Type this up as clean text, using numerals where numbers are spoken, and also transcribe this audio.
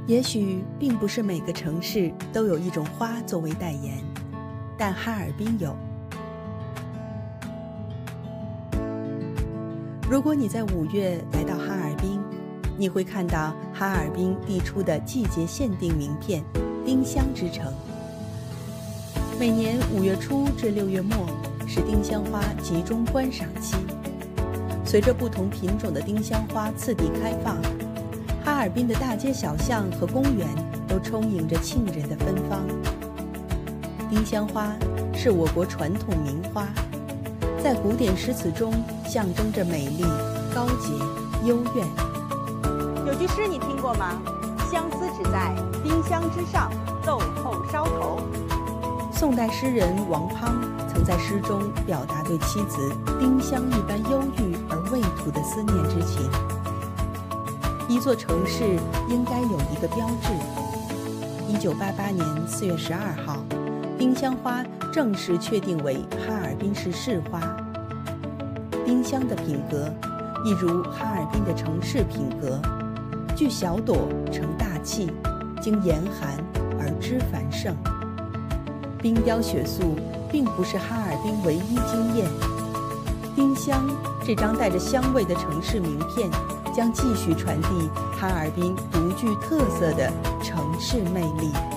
也许并不是每个城市都有一种花作为代言，但哈尔滨有。如果你在5月来到哈尔滨，你会看到哈尔滨递出的季节限定名片“丁香之城”。每年5月初至6月末是丁香花集中观赏期，随着不同品种的丁香花次第开放，哈尔滨的大街小巷和公园都充盈着沁人的芬芳。丁香花是我国传统名花，在古典诗词中象征着美丽、高洁、幽怨。 有句诗你听过吗？相思只在丁香之上，豆蔻梢头。 宋代诗人王滂曾在诗中表达对妻子丁香一般忧郁而未吐的思念之情。一座城市应该有一个标志。1988年4月12号，丁香花正式确定为哈尔滨市市花。丁香的品格一如哈尔滨的城市品格，具小朵成大气，经严寒而枝繁盛。冰雕雪塑并不是哈尔滨唯一惊艳，丁香这张带着香味的城市名片将继续传递哈尔滨独具特色的城市魅力。